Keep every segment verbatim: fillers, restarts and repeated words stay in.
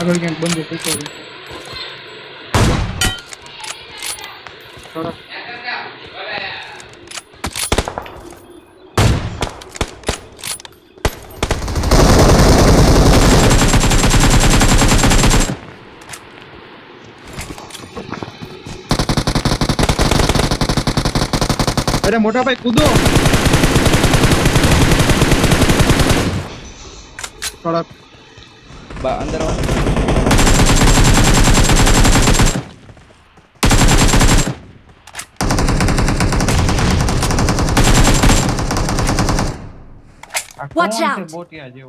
આગળ ક્યાંક બંધ પૂછો થોડા अरे मोटा भाई कूदो थोड़ा अंदर आओ Watch out बोटिया जेवो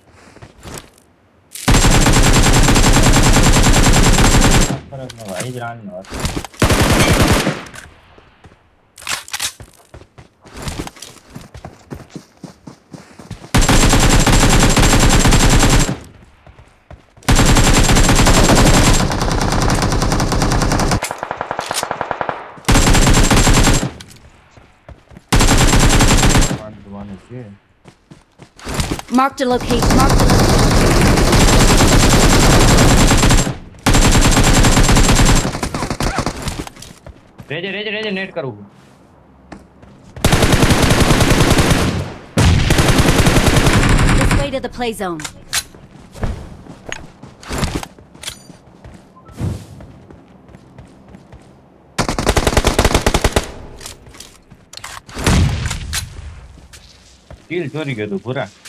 फरक न भाई जान न Marked a location. Marked a location. रेजे रेजे रेजे नेट करूँ This way to the play zone. किल चोरी के तो पूरा